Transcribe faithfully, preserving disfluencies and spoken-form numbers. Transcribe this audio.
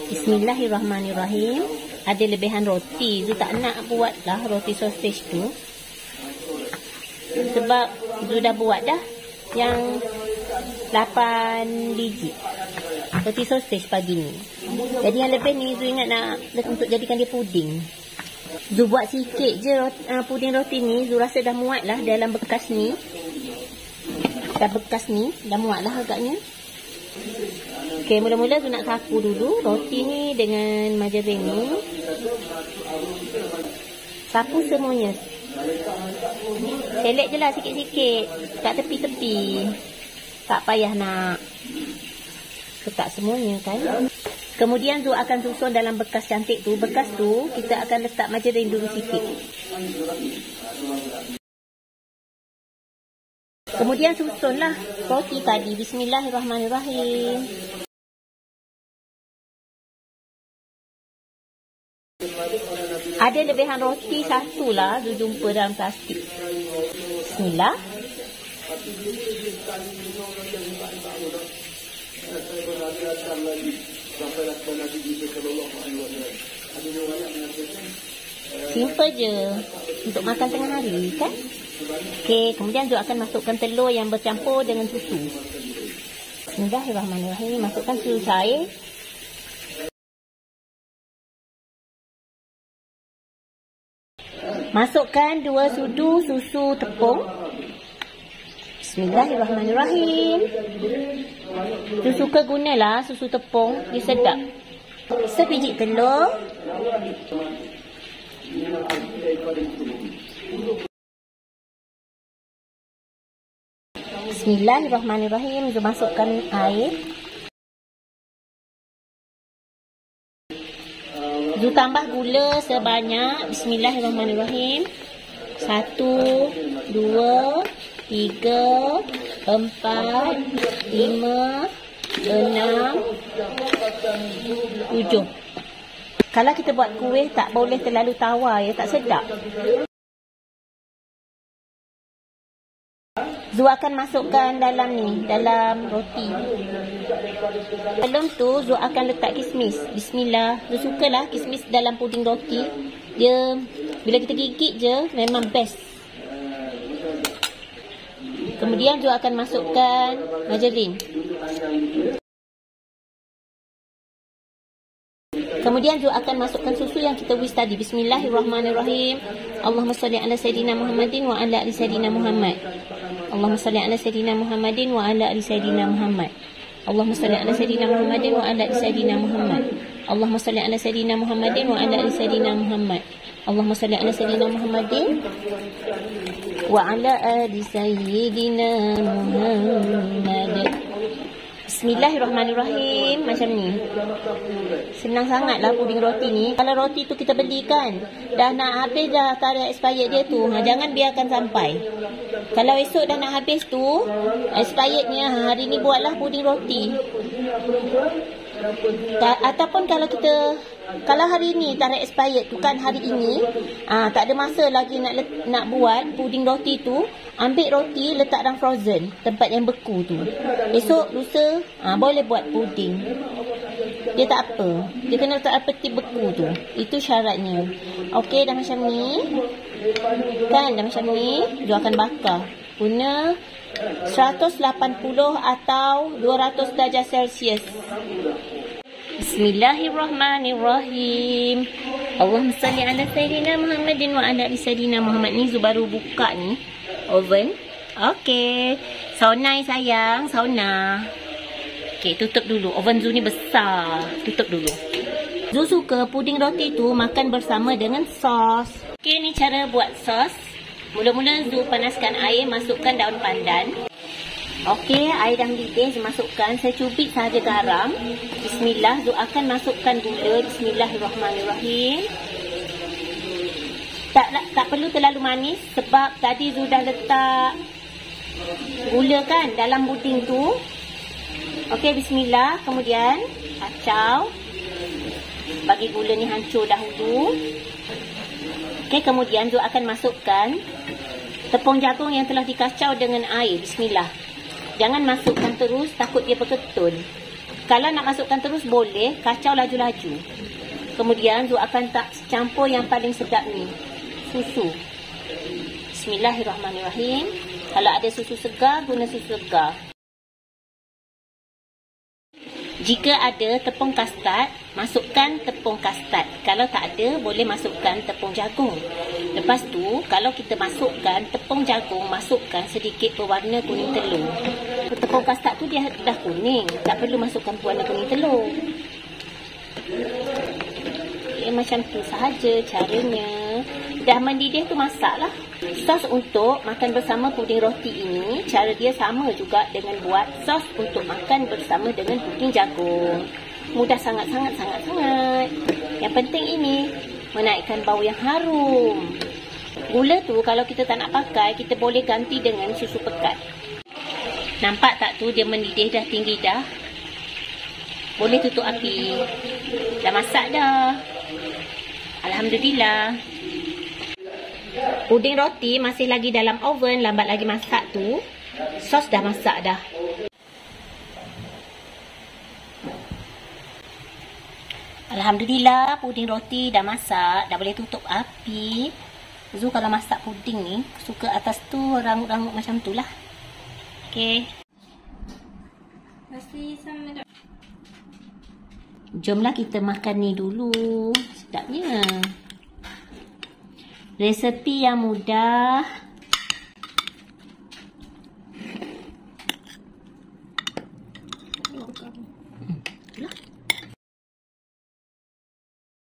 Bismillahirrahmanirrahim. Ada lebihan roti. Zu tak nak buat lah roti sausage tu. Sebab Zu dah buat dah yang lapan biji roti sausage pagi ni. Jadi yang lebih ni Zu ingat nak untuk jadikan dia puding. Zu buat sikit je roti, uh, puding roti ni. Zu rasa dah muat lah dalam bekas ni. Dah bekas ni dah muat lah agaknya. Okey, mula-mula Zu nak sapu dulu roti ni dengan margarin ni. Sapu semuanya. Select je lah sikit-sikit kat tepi-tepi. Tak payah nak ketak semuanya kan. Kemudian Zu akan susun dalam bekas cantik tu. Bekas tu kita akan letak margarin dulu sikit. Kemudian susunlah roti tadi. Bismillahirrahmanirrahim. Ada lebihan roti satu lah Zu jumpa dalam plastik. Bismillah. Simple je untuk makan tengah hari kan. Okey, kemudian Zu akan masukkan telur yang bercampur dengan susu. Bismillahirrahmanirrahim. Masukkan susu cair. Masukkan dua sudu susu tepung. Bismillahirrahmanirrahim. Su suka gunalah susu tepung, dia sedap. Sebiji telur. Bismillahirrahmanirrahim. Su masukkan air. Zu tambah gula sebanyak. Bismillahirrahmanirrahim. Satu, dua, tiga, empat, lima, enam, tujuh. Kalau kita buat kuih tak boleh terlalu tawar ya, tak sedap. Zu akan masukkan dalam ni, dalam roti. Sebelum tu Zu akan letak kismis. Bismillah. Zu sukalah kismis dalam puding roti. Dia bila kita gigit je memang best. Kemudian Zu akan masukkan margarin. Kemudian Zu akan masukkan susu yang kita whisk tadi. Bismillahirrahmanirrahim. Allahumma salli ala sayyidina Muhammadin wa ala ali sayyidina Muhammad. Allahumma salli ala sayyidina Muhammadin wa ala ali sayyidina Muhammad. Allahumma salli ala sayyidina Muhammadin wa ala ali sayyidina Muhammad. Allahumma salli ala sayyidina Muhammadin wa ala ali sayyidina Muhammad. Allahumma salli ala sayyidina Muhammadin wa ala ali sayyidina Muhammad. Bismillahirrahmanirrahim. Macam ni. Senang sangatlah puding roti ni. Kalau roti tu kita belikan dah nak habis dah tarikh expired dia tu, ha, jangan biarkan sampai. Kalau esok dah nak habis tu expirednya, ha, hari ni buatlah puding roti. Ta- ataupun kalau kita kalau hari ni tarikh expired tu kan hari ini, ah ha, tak ada masa lagi nak let, nak buat puding roti tu, ambil roti letak dalam frozen, tempat yang beku tu. Esok lusa ah ha, boleh buat puding. Dia tak apa. Dia kena letak peti beku tu. Itu syaratnya. Okey, dah macam ni. Kan dah macam ni, dia akan bakar. Guna seratus lapan puluh atau dua ratus darjah Celsius. Bismillahirrahmanirrahim. Allahumma salli ala sayyidina Muhammadin wa ala ali sayyidina Muhammad. Ni Zu baru buka ni oven. Okey. Sauna sayang, sauna. Okey, tutup dulu. Oven Zu ni besar. Tutup dulu. Zu suka puding roti tu makan bersama dengan sos. Okey, ni cara buat sos. Mula-mula Zu panaskan air, masukkan daun pandan. Okey, air dah mendidih, Zu masukkan. Saya cubit sahaja garam. Bismillah. Zu akan masukkan gula. Bismillahirrahmanirrahim. Tak tak perlu terlalu manis sebab tadi Zu dah letak gula kan dalam puding tu. Okey, bismillah. Kemudian kacau. Bagi gula ni hancur dahulu. Okey, kemudian Zu akan masukkan tepung jagung yang telah dikacau dengan air. Bismillah. Jangan masukkan terus, takut dia berketun. Kalau nak masukkan terus boleh, kacau laju-laju. Kemudian Zu akan tak campur yang paling sedap ni, susu. Bismillahirrahmanirrahim. Kalau ada susu segar, guna susu segar. Jika ada tepung kastad, masukkan tepung kastad. Kalau tak ada, boleh masukkan tepung jagung. Lepas tu, kalau kita masukkan tepung jagung, masukkan sedikit pewarna kuning telur. Tepung kastad tu dia dah kuning, tak perlu masukkan pewarna kuning telur. Okay, macam tu sahaja caranya. Dah mendidih tu masaklah. Sos untuk makan bersama puding roti ini, cara dia sama juga dengan buat sos untuk makan bersama dengan puding jagung. Mudah sangat-sangat-sangat-sangat. Yang penting ini, menaikkan bau yang harum. Gula tu kalau kita tak nak pakai, kita boleh ganti dengan susu pekat. Nampak tak tu dia mendidih dah, tinggi dah. Boleh tutup api. Dah masak dah. Alhamdulillah. Puding roti masih lagi dalam oven, lambat lagi masak tu. Sos dah masak dah. Alhamdulillah, puding roti dah masak. Dah boleh tutup api. Zu kalau masak puding ni, suka atas tu rangut-rangut macam tu lah. Okay. Jomlah kita makan ni dulu. Sedapnya. Resepi yang mudah,